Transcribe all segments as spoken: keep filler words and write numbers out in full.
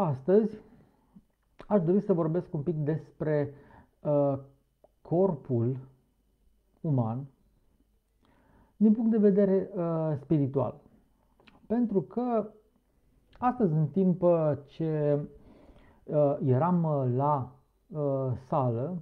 astăzi aș dori să vorbesc un pic despre uh, corpul uman din punct de vedere uh, spiritual. Pentru că astăzi, în timp ce uh, eram la uh, sală,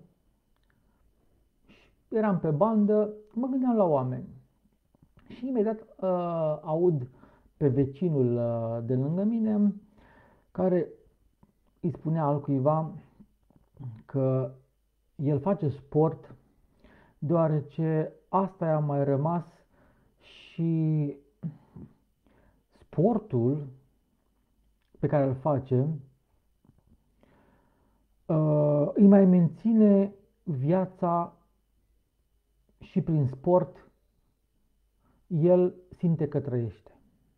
eram pe bandă, mă gândeam la oameni și imediat uh, aud pe vecinul uh, de lângă mine care îi spunea altcuiva că el face sport deoarece asta i-a mai rămas și sportul pe care îl face uh, îi mai menține viața și prin sport el simte că trăiește.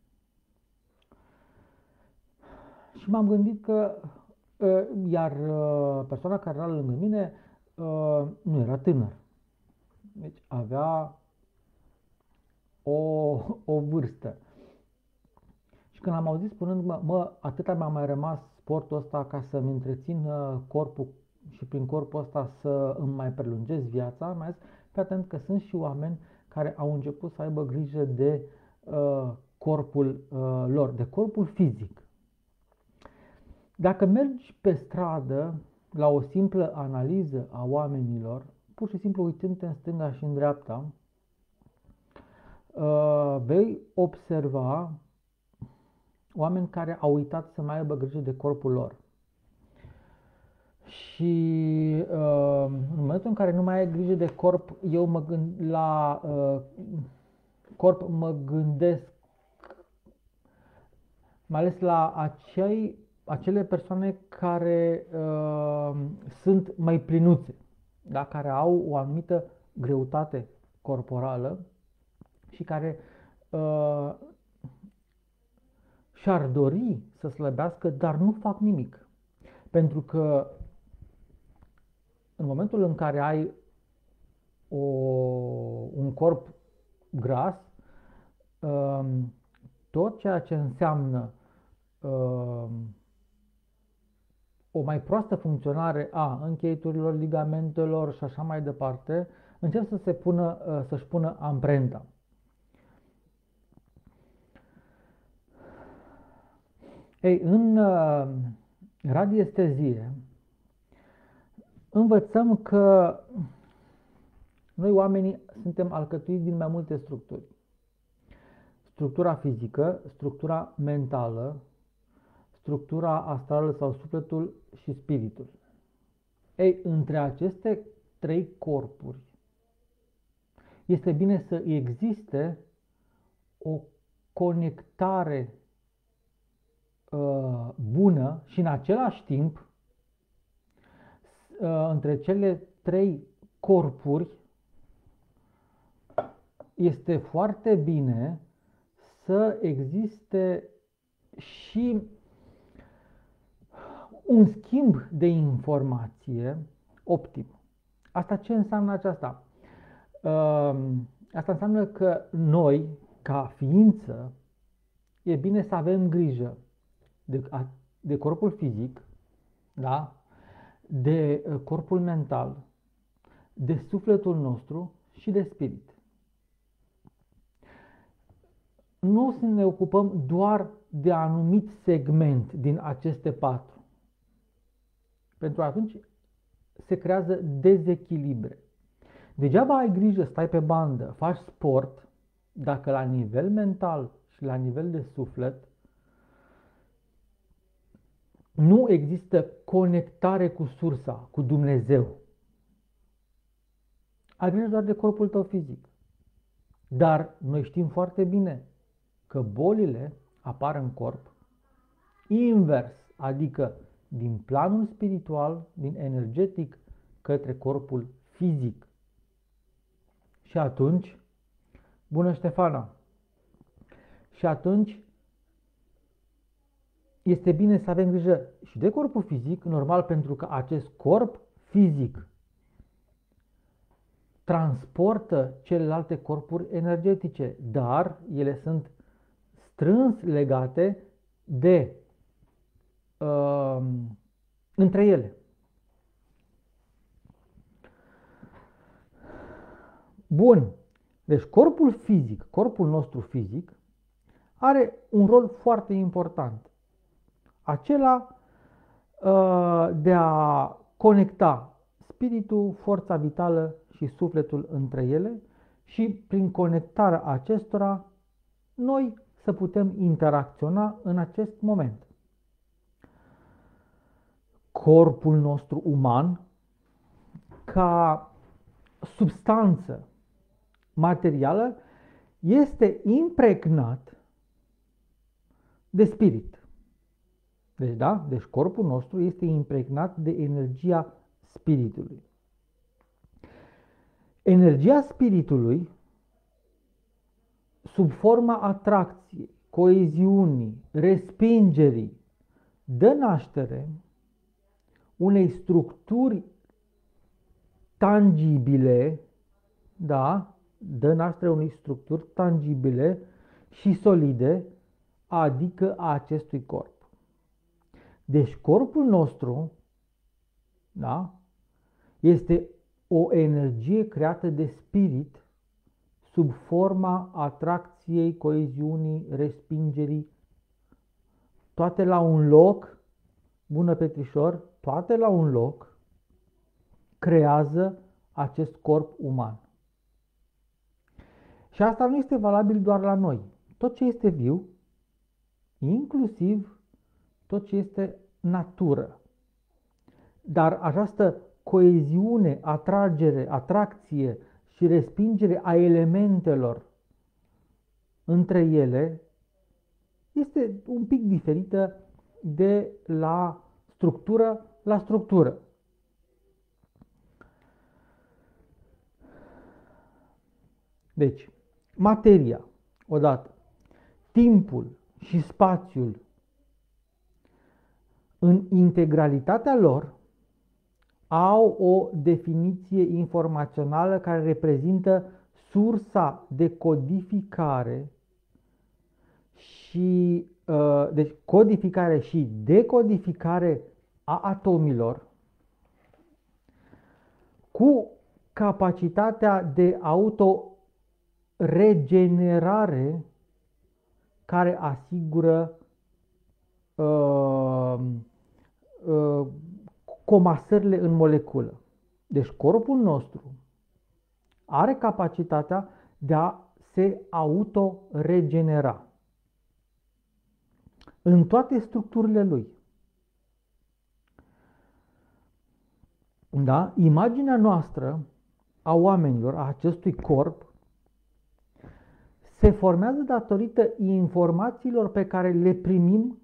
Și m-am gândit că uh, iar uh, persoana care era lângă mine uh, nu era tânăr. Deci avea o, o vârstă. Și când am auzit spunând, mă, mă atâta mi-a mai rămas sportul ăsta ca să-mi întrețin corpul și prin corpul ăsta să îmi mai prelungesc viața, mai zis, fii atent că sunt și oameni care au început să aibă grijă de uh, corpul uh, lor, de corpul fizic. Dacă mergi pe stradă la o simplă analiză a oamenilor, pur și simplu uitându-te în stânga și în dreapta, uh, vei observa oameni care au uitat să mai aibă grijă de corpul lor. Și uh, în momentul în care nu mai ai grijă de corp, eu mă gând la uh, corp mă gândesc mai ales la acei, acele persoane care uh, sunt mai plinuțe, da? Care au o anumită greutate corporală și care uh, și-ar dori să slăbească, dar nu fac nimic. Pentru că în momentul în care ai o, un corp gras, um, tot ceea ce înseamnă um, o mai proastă funcționare a încheieturilor, ligamentelor și așa mai departe, încep să se pună, să-și pună amprenta. Ei, în uh, radiestezie învățăm că noi oamenii suntem alcătuiți din mai multe structuri. Structura fizică, structura mentală, structura astrală sau sufletul și spiritul. Ei, între aceste trei corpuri este bine să existe o conectare uh, bună și în același timp uh, între cele trei corpuri este foarte bine să existe și un schimb de informație optim. Asta ce înseamnă aceasta? Asta înseamnă că noi, ca ființă, e bine să avem grijă de, de corpul fizic, da? De corpul mental, de sufletul nostru și de spirit. Nu să ne ocupăm doar de anumit segment din aceste patru. Pentru că atunci se creează dezechilibre. Degeaba ai grijă, stai pe bandă, faci sport, dacă la nivel mental și la nivel de suflet nu există conectare cu sursa, cu Dumnezeu. Ai grijă doar de corpul tău fizic. Dar noi știm foarte bine că bolile apar în corp invers, adică din planul spiritual, din energetic, către corpul fizic. Și atunci, bună Ștefana, și atunci este bine să avem grijă și de corpul fizic, normal, pentru că acest corp fizic transportă celelalte corpuri energetice, dar ele sunt strâns legate de uh, între ele. Bun. Deci corpul fizic, corpul nostru fizic, are un rol foarte important. Acela uh, de a conecta spiritul, forța vitală și sufletul între ele și prin conectarea acestora noi să putem interacționa în acest moment. Corpul nostru uman, ca substanță materială, este impregnat de spirit. Deci, da? Deci corpul nostru este impregnat de energia spiritului. Energia spiritului, sub forma atracției, coeziunii, respingerii, dă naștere unei structuri tangibile, da? Dă naștere unei structuri tangibile și solide, adică a acestui corp. Deci corpul nostru, da? Este o energie creată de spirit sub forma atracției, coeziunii, respingerii, toate la un loc, bună Petrișor, toate la un loc, creează acest corp uman. Și asta nu este valabil doar la noi. Tot ce este viu, inclusiv tot ce este natură. Dar această coeziune, atragere, atracție și respingere a elementelor între ele este un pic diferită de la structură la structură. Deci, materia, odată, timpul și spațiul în integralitatea lor au o definiție informațională care reprezintă sursa de codificare și uh, deci codificare și decodificare a atomilor cu capacitatea de autoregenerare care asigură uh, uh, comasările în moleculă. Deci corpul nostru are capacitatea de a se autoregenera în toate structurile lui. Da? Imaginea noastră a oamenilor, a acestui corp, se formează datorită informațiilor pe care le primim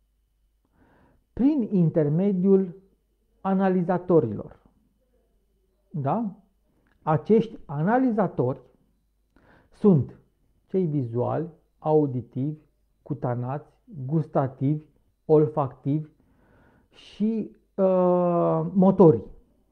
prin intermediul analizatorilor. Da? Acești analizatori sunt cei vizuali, auditivi, cutanați, gustativi, olfactivi și uh, motorii.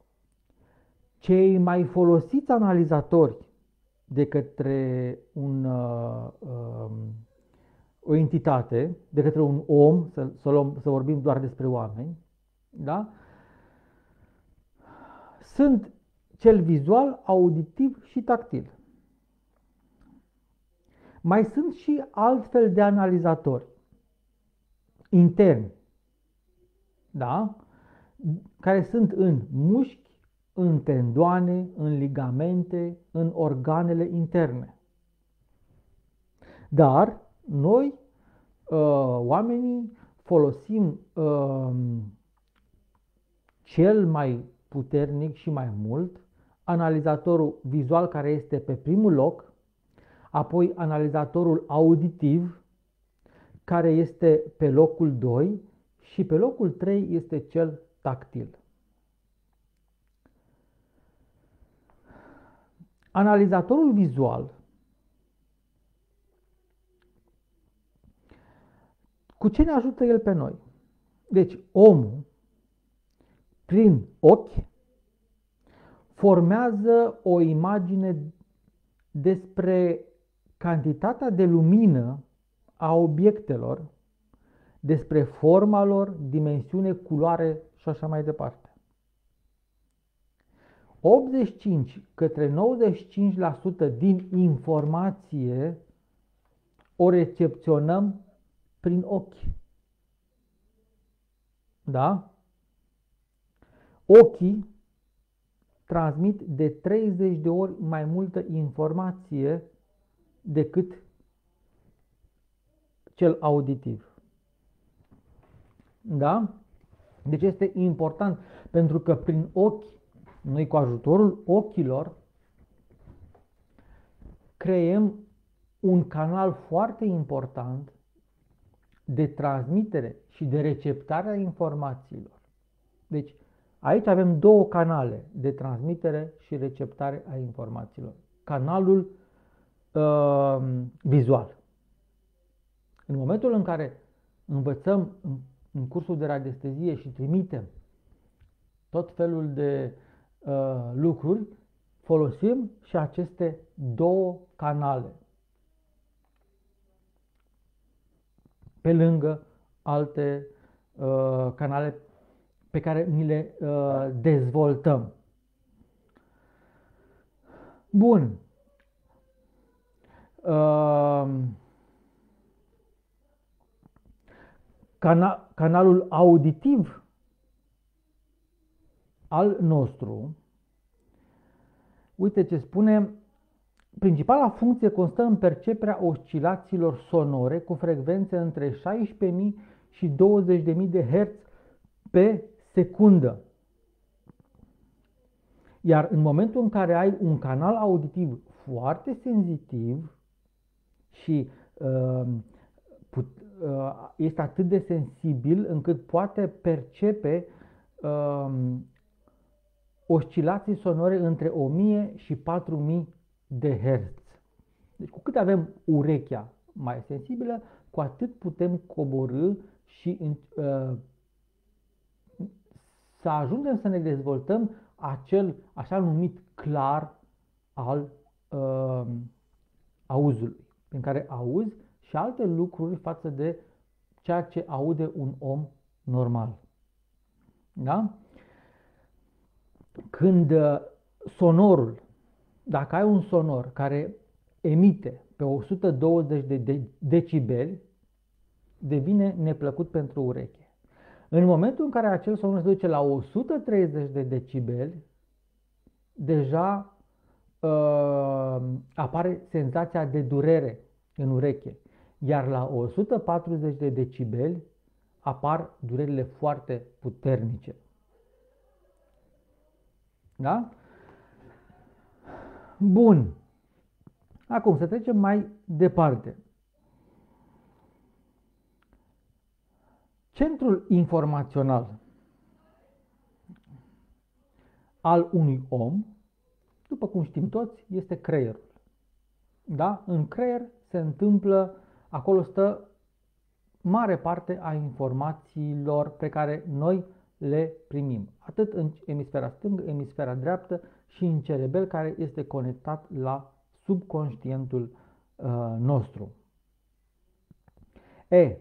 Cei mai folosiți analizatori de către un, uh, uh, o entitate, de către un om, să, să, luăm, să vorbim doar despre oameni, da? Sunt cel vizual, auditiv și tactil. Mai sunt și altfel de analizatori interni, da? Care sunt în mușchi, în tendoane, în ligamente, în organele interne. Dar noi, oamenii, folosim cel mai puternic și mai mult analizatorul vizual, care este pe primul loc, apoi analizatorul auditiv, care este pe locul doi, și pe locul trei este cel tactil. Analizatorul vizual, cu ce ne ajută el pe noi? Deci, omul, prin ochi, formează o imagine despre cantitatea de lumină a obiectelor despre forma lor, dimensiune, culoare și așa mai departe. optzeci și cinci către nouăzeci și cinci la sută din informație o recepționăm prin ochi. Da? Ochii transmit de treizeci de ori mai multă informație decât cel auditiv. Da? Deci este important, pentru că prin ochi, noi cu ajutorul ochilor, creăm un canal foarte important de transmitere și de receptare a informațiilor. Deci, aici avem două canale de transmitere și receptare a informațiilor. Canalul uh, vizual. În momentul în care învățăm în, în cursul de radiestezie și trimitem tot felul de uh, lucruri, folosim și aceste două canale, pe lângă alte uh, canale pe care ni le uh, dezvoltăm. Bun. Uh, cana canalul auditiv al nostru, uite ce spune: principala funcție constă în perceperea oscilațiilor sonore cu frecvențe între șaisprezece mii și douăzeci de mii de herți pe secundă. Iar în momentul în care ai un canal auditiv foarte senzitiv și uh, put, uh, este atât de sensibil încât poate percepe uh, oscilații sonore între o mie și patru mii de herți. Deci cu cât avem urechea mai sensibilă, cu atât putem coborî și uh, să ajungem să ne dezvoltăm acel așa numit clar al uh, auzului, prin care auzi și alte lucruri față de ceea ce aude un om normal. Da? Când uh, sonorul, dacă ai un sonor care emite pe o sută douăzeci de decibeli, devine neplăcut pentru ureche. În momentul în care acel sonor se duce la o sută treizeci de decibeli, deja uh, apare senzația de durere în ureche, iar la o sută patruzeci de decibeli apar durerile foarte puternice. Da? Bun. Acum să trecem mai departe. Centrul informațional al unui om, după cum știm toți, este creierul. Da? În creier se întâmplă, acolo stă mare parte a informațiilor pe care noi le primim, atât în emisfera stângă, emisfera dreaptă și în cerebel, care este conectat la subconștientul uh, nostru. E,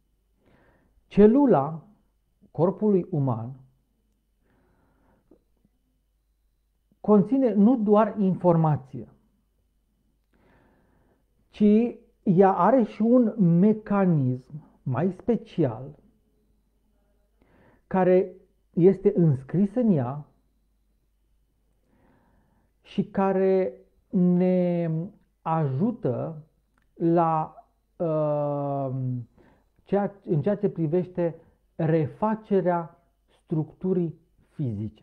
celula corpului uman conține nu doar informație, ci ea are și un mecanism mai special care este înscris în ea și care ne ajută la uh, ceea, în ceea ce privește refacerea structurii fizice.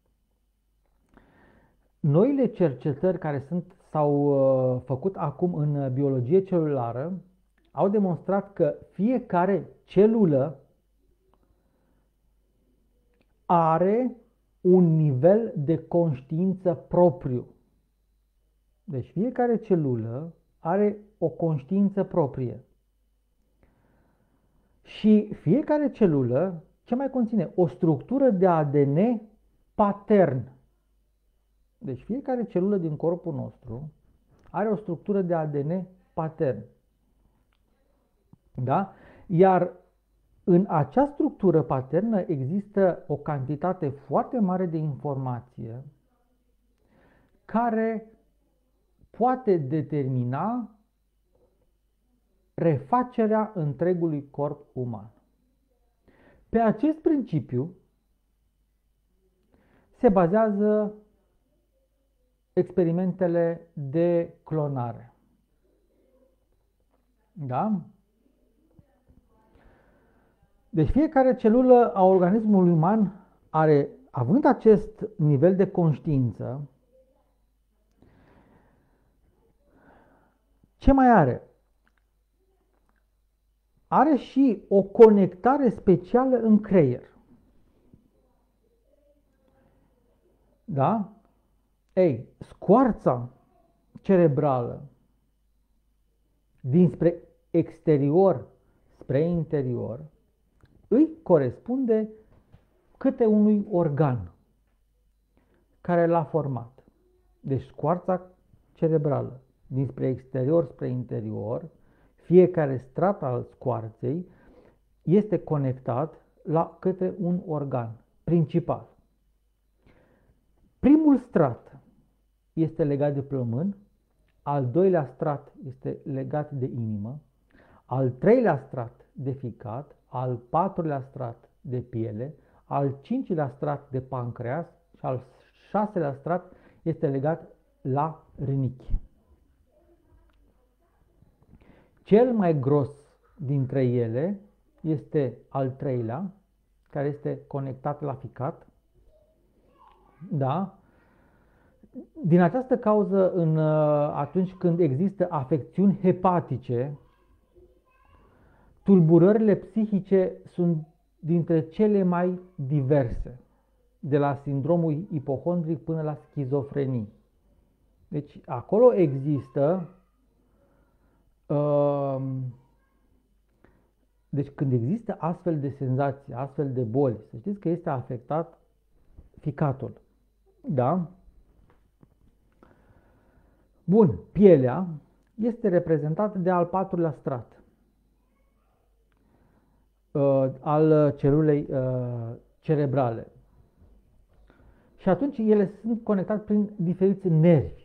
Noile cercetări care sunt, s-au uh, făcut acum în biologie celulară au demonstrat că fiecare celulă are un nivel de conștiință propriu. Deci fiecare celulă are o conștiință proprie. Și fiecare celulă ce mai conține? O structură de A D N patern. Deci fiecare celulă din corpul nostru are o structură de A D N patern. Da? Iar în acea structură paternă există o cantitate foarte mare de informație care poate determina refacerea întregului corp uman. Pe acest principiu se bazează experimentele de clonare. Da? Deci fiecare celulă a organismului uman are, având acest nivel de conștiință, ce mai are? Are și o conectare specială în creier. Da? Ei, scoarța cerebrală dinspre exterior spre interior îi corespunde câte unui organ care l-a format. Deci scoarța cerebrală dinspre exterior spre interior, fiecare strat al scoarței este conectat la câte un organ principal. Primul strat este legat de plămân, al doilea strat este legat de inimă, al treilea strat de ficat, al patrulea strat de piele, al cincilea strat de pancreas și al șaselea strat este legat la rinichi. Cel mai gros dintre ele este al treilea, care este conectat la ficat. Da? Din această cauză, în, atunci când există afecțiuni hepatice, tulburările psihice sunt dintre cele mai diverse, de la sindromul ipohondric până la schizofrenii. Deci acolo există, uh, deci când există astfel de senzații, astfel de boli, să știți că este afectat ficatul. Da? Bun, pielea este reprezentată de al patrulea strat uh, al celulei uh, cerebrale. Și atunci ele sunt conectate prin diferiți nervi.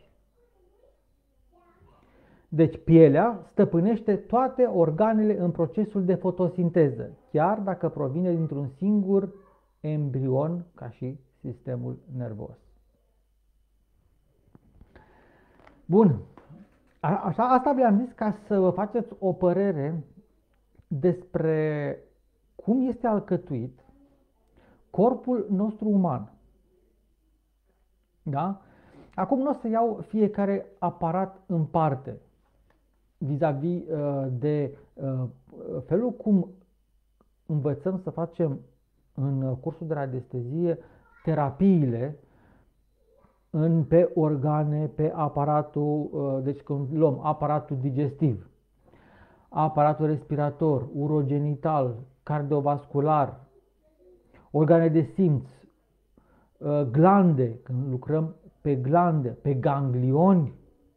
Deci pielea stăpânește toate organele în procesul de fotosinteză, chiar dacă provine dintr-un singur embrion ca și sistemul nervos. Bun, așa, asta vi-am zis ca să vă faceți o părere despre cum este alcătuit corpul nostru uman. Da? Acum nu o să iau fiecare aparat în parte vis-a-vis -vis de felul cum învățăm să facem în cursul de radiestezie terapiile în, pe organe, pe aparatul, deci când luăm aparatul digestiv, aparatul respirator, urogenital, cardiovascular, organe de simț, glande, când lucrăm pe glande, pe ganglioni,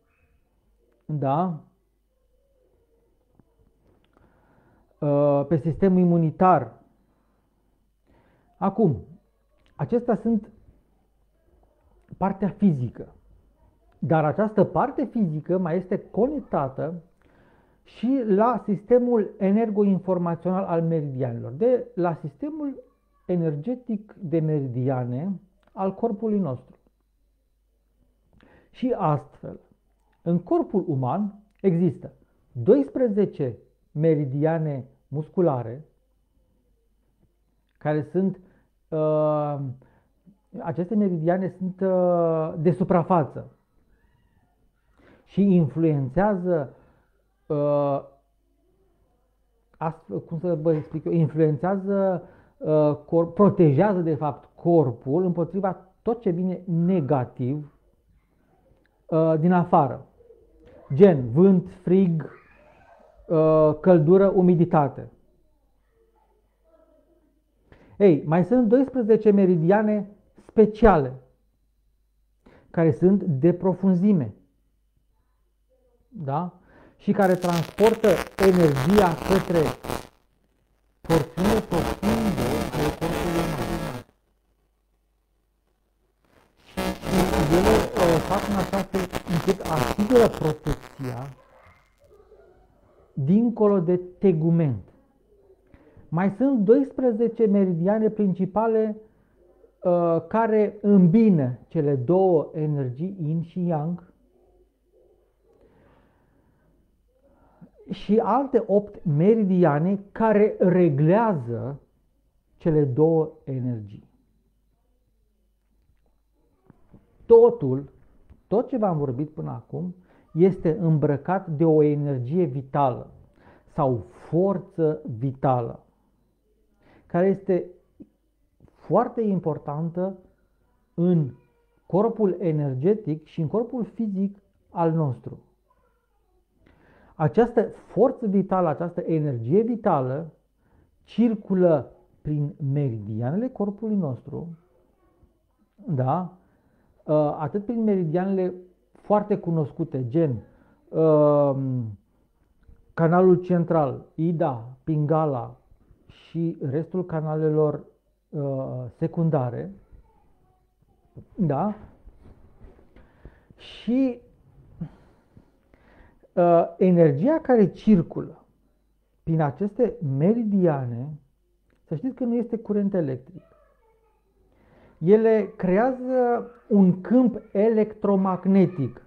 da? Pe sistemul imunitar. Acum, acestea sunt partea fizică, dar această parte fizică mai este conectată și la sistemul energoinformațional al meridianelor, de la sistemul energetic de meridiane al corpului nostru. Și astfel, în corpul uman există doisprezece meridiane musculare, care sunt, uh, aceste meridiane sunt uh, de suprafață și influențează, uh, astfel, cum să vă explic eu, influențează, uh, corp, protejează de fapt corpul împotriva tot ce vine negativ uh, din afară, gen vânt, frig, uh, căldură, umiditate. Ei, mai sunt doisprezece meridiane speciale, care sunt de profunzime, da? Și care transportă energia către porțiune profundă ale corpului uman. Și ele uh, fac în așa fel încât asigură protecția dincolo de tegument. Mai sunt doisprezece meridiane principale uh, care îmbină cele două energii, yin și yang, și alte opt meridiane care reglează cele două energii. Totul, tot ce v-am vorbit până acum, este îmbrăcat de o energie vitală sau forță vitală, care este foarte importantă în corpul energetic și în corpul fizic al nostru. Această forță vitală, această energie vitală circulă prin meridianele corpului nostru, da? Atât prin meridianele foarte cunoscute, gen uh, canalul central, Ida, Pingala și restul canalelor uh, secundare, da? Și uh, energia care circulă prin aceste meridiane, să știți că nu este curent electric. Ele creează un câmp electromagnetic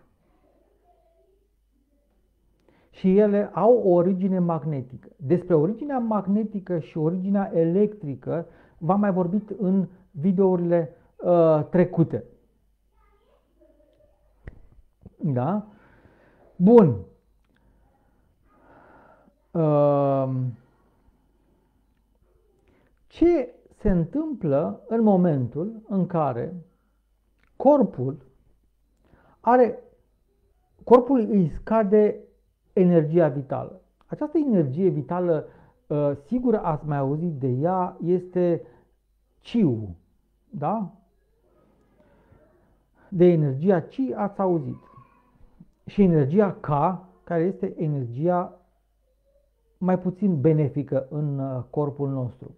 și ele au o origine magnetică. Despre originea magnetică și originea electrică v-am mai vorbit în videourile uh, trecute. Da? Bun. Uh, ce se întâmplă în momentul în care corpul are, corpul îi scade energia vitală? Această energie vitală, sigur ați mai auzit de ea, este Chi-ul, da? De energia Chi ați auzit. Și energia K, care este energia mai puțin benefică în corpul nostru.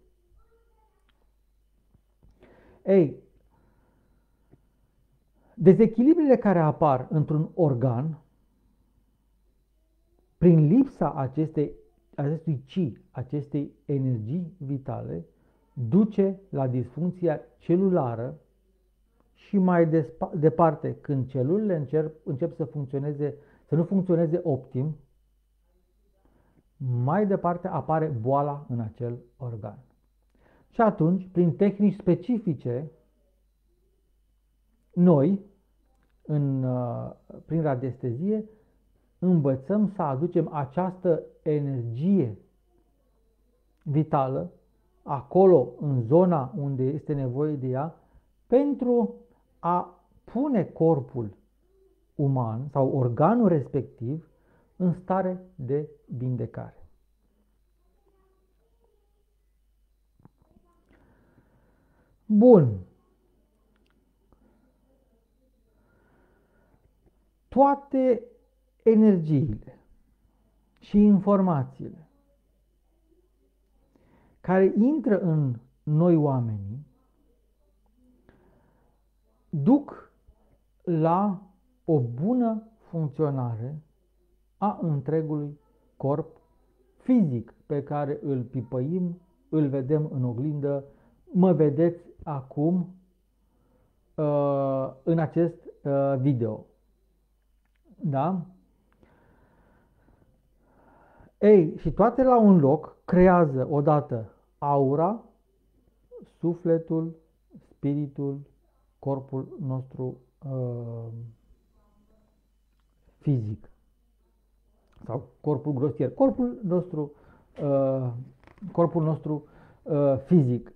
Ei, dezechilibrele care apar într-un organ, prin lipsa acestei, acestui Chi, acestei energii vitale, duce la disfuncția celulară și mai departe, când celulele încep, încep să funcționeze, să nu funcționeze optim, mai departe apare boala în acel organ. Și atunci, prin tehnici specifice, noi, în, prin radiestezie, învățăm să aducem această energie vitală acolo, în zona unde este nevoie de ea, pentru a pune corpul uman sau organul respectiv în stare de vindecare. Bun. Toate energiile și informațiile care intră în noi oamenii duc la o bună funcționare a întregului corp fizic pe care îl pipăim, îl vedem în oglindă, mă vedeți acum uh, în acest uh, video. Da? Ei, și toate la un loc creează odată aura, sufletul, spiritul, corpul nostru uh, fizic sau corpul grosier, corpul nostru, uh, corpul nostru uh, fizic.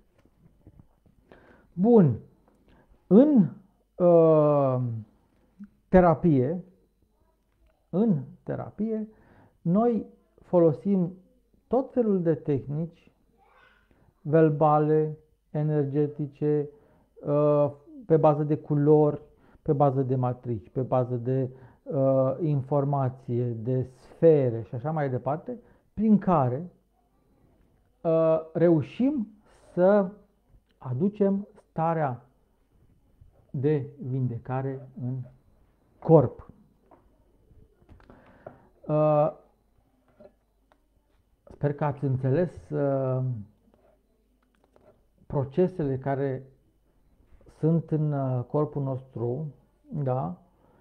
Bun. În uh, terapie, în terapie, noi folosim tot felul de tehnici verbale, energetice, uh, pe bază de culori, pe bază de matrici, pe bază de uh, informație, de sfere și așa mai departe, prin care reușim să aducem starea de vindecare în corp. Sper că ați înțeles procesele care sunt în corpul nostru, da?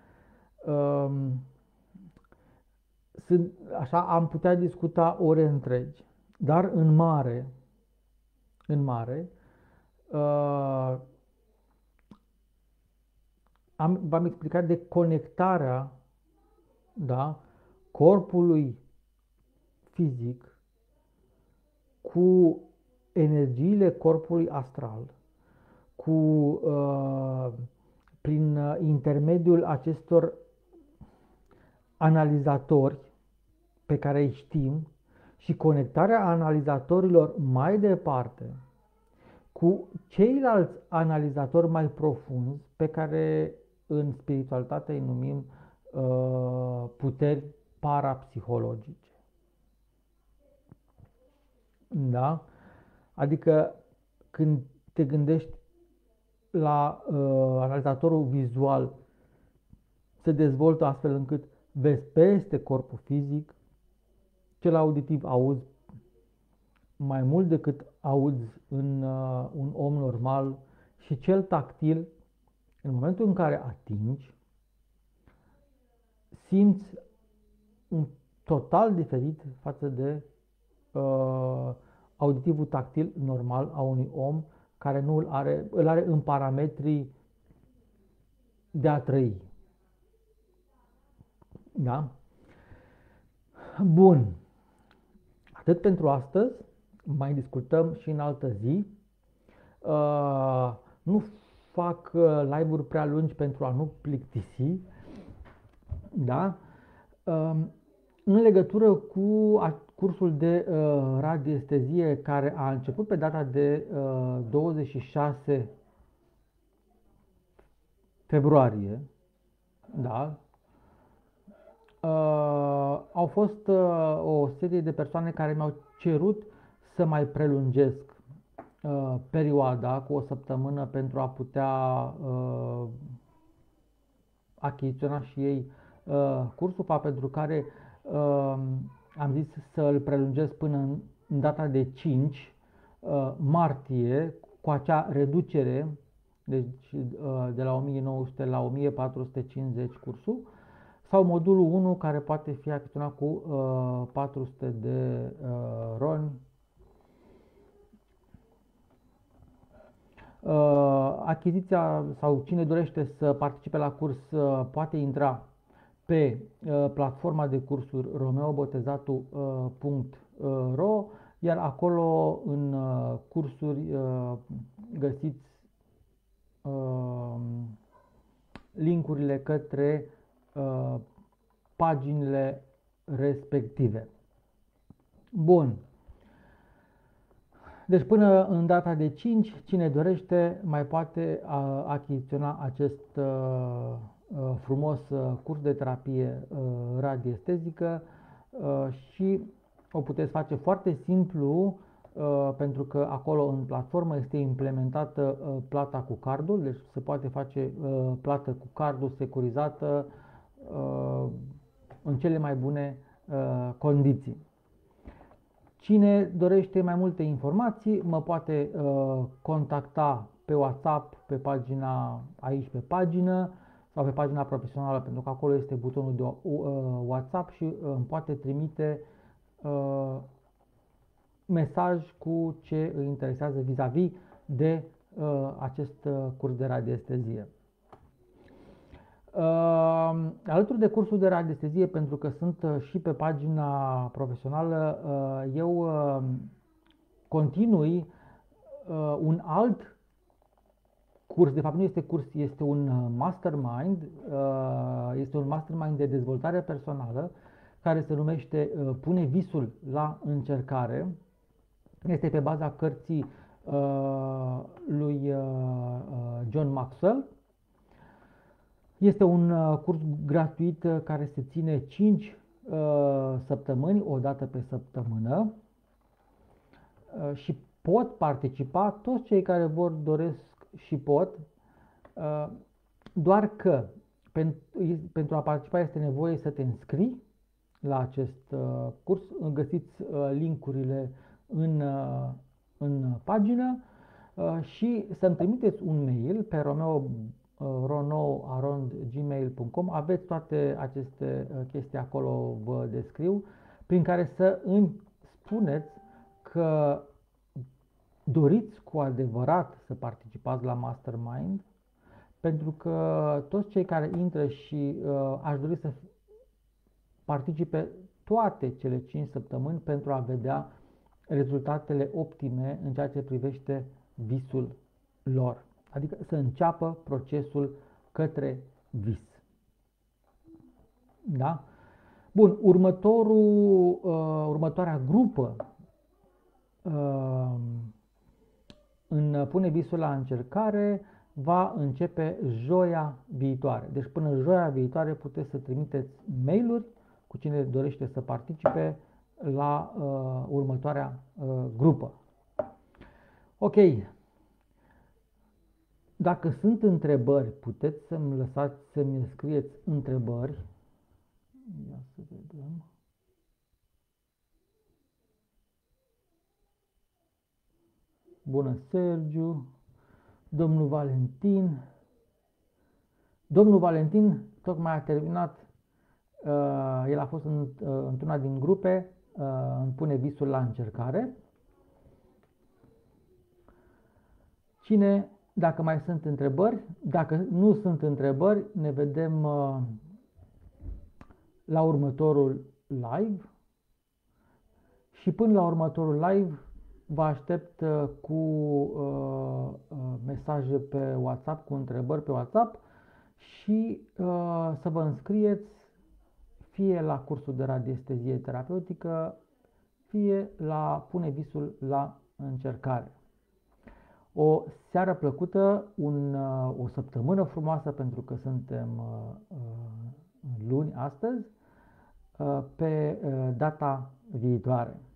Sunt, așa am putea discuta ore întregi, dar în mare, în mare, uh, am, v-am explicat de conectarea, da, corpului fizic cu energiile corpului astral, cu, uh, prin intermediul acestor analizatori pe care îi știm și conectarea analizatorilor mai departe cu ceilalți analizatori mai profunzi pe care în spiritualitate îi numim uh, puteri parapsihologice. Da? Adică când te gândești la uh, analizatorul vizual, se dezvoltă astfel încât vezi peste corpul fizic, cel auditiv auzi mai mult decât auzi în uh, un om normal și cel tactil, în momentul în care atingi, simți un total diferit față de uh, auditivul tactil normal a unui om care nu îl are, îl are în parametrii de a trăi. Da? Bun. Atât pentru astăzi. Mai discutăm și în altă zi. Uh, nu fac live-uri prea lungi pentru a nu plictisi. Da? Uh, în legătură cu cursul de uh, radiestezie care a început pe data de uh, douăzeci și șase februarie, da? Uh, au fost uh, o serie de persoane care mi-au cerut să mai prelungesc uh, perioada cu o săptămână pentru a putea uh, achiziționa și ei uh, cursul, pentru care uh, am zis să îl prelungesc până în, în data de cinci uh, martie cu acea reducere, deci uh, de la o mie nouă sute la o mie patru sute cincizeci cursul, sau modulul unu care poate fi achiziționat cu uh, patru sute de uh, roni. Uh, achiziția sau cine dorește să participe la curs uh, poate intra pe uh, platforma de cursuri romeobotezatu punct ro, iar acolo în uh, cursuri uh, găsiți uh, linkurile către uh, paginile respective. Bun. Deci până în data de cinci, cine dorește mai poate uh, achiziționa acest uh, uh, frumos uh, curs de terapie uh, radiestezică uh, și o puteți face foarte simplu uh, pentru că acolo în platformă este implementată uh, plata cu cardul, deci se poate face uh, plată cu cardul securizată uh, în cele mai bune uh, condiții. Cine dorește mai multe informații mă poate uh, contacta pe WhatsApp, pe pagina, aici pe pagină, sau pe pagina profesională, pentru că acolo este butonul de uh, WhatsApp și uh, îmi poate trimite uh, mesaj cu ce îi interesează vis-a-vis de uh, acest uh, curs de radiestezie. Uh, alături de cursul de radiestezie, pentru că sunt uh, și pe pagina profesională, uh, eu uh, continui uh, un alt curs, de fapt nu este curs, este un mastermind, uh, este un mastermind de dezvoltare personală care se numește uh, Pune visul la încercare. Este pe baza cărții uh, lui uh, John Maxwell. Este un uh, curs gratuit uh, care se ține cinci uh, săptămâni, o dată pe săptămână. uh, și pot participa toți cei care vor, doresc și pot, uh, doar că pentru, pentru a participa este nevoie să te înscrii la acest uh, curs. Găsiți uh, linkurile în, uh, în pagină uh, și să-mi trimiteți un mail pe romeo ronou arond gmail punct com. Aveți toate aceste uh, chestii acolo, vă descriu, prin care să îmi spuneți că doriți cu adevărat să participați la Mastermind, pentru că toți cei care intră și uh, aș dori să participe toate cele cinci săptămâni pentru a vedea rezultatele optime în ceea ce privește visul lor. Adică să înceapă procesul către vis. Da? Bun, următorul, uh, următoarea grupă uh, în Pune Visul la Încercare va începe joia viitoare. Deci până joia viitoare puteți să trimiteți mail-uri cu cine dorește să participe la uh, următoarea uh, grupă. Ok. Dacă sunt întrebări, puteți să-mi lăsați, să-mi scrieți întrebări. Ia să vedem. Bună, Sergiu. Domnul Valentin. Domnul Valentin tocmai a terminat, uh, el a fost în, uh, într-una din grupe, uh, îmi Pune Visul la Încercare. Cine, dacă mai sunt întrebări, dacă nu sunt întrebări, ne vedem uh, la următorul live și până la următorul live vă aștept uh, cu uh, uh, mesaje pe WhatsApp, cu întrebări pe WhatsApp și uh, să vă înscrieți fie la cursul de radiestezie terapeutică, fie la Pune Visul la Încercare. O seară plăcută, un, uh, o săptămână frumoasă, pentru că suntem uh, uh, luni astăzi, uh, pe uh, data viitoare.